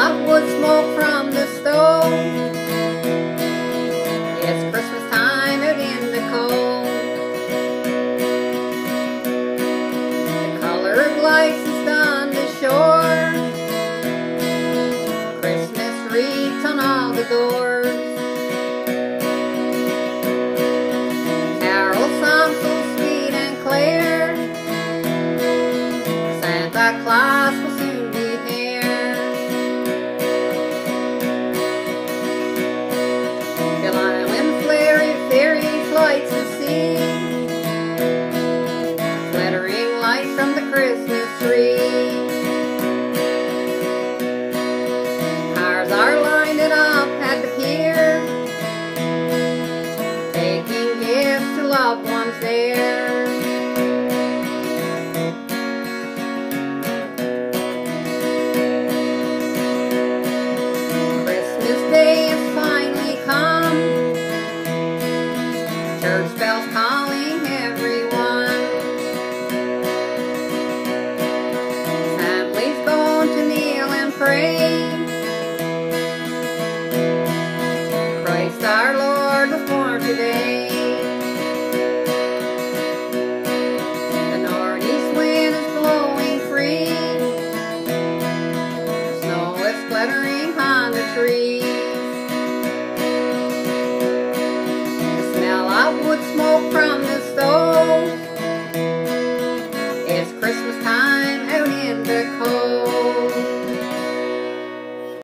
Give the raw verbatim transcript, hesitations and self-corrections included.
softwood smoke from the stove. It's Christmas time out in the Cove. The colored lights is on the shore. Christmas wreaths on all the doors. Carol songs so sweet and clear. Santa Claus will soon be here. Till island flary fairies lights the sea, glittering lights from the Christmas tree. Cars are lined up at the pier, taking gifts to loved ones there. Day has finally come. Church bells calling everyone. Families going to kneel and pray. Christ our Lord was born today. The northeast wind is blowing free. The snow is glittering on the tree.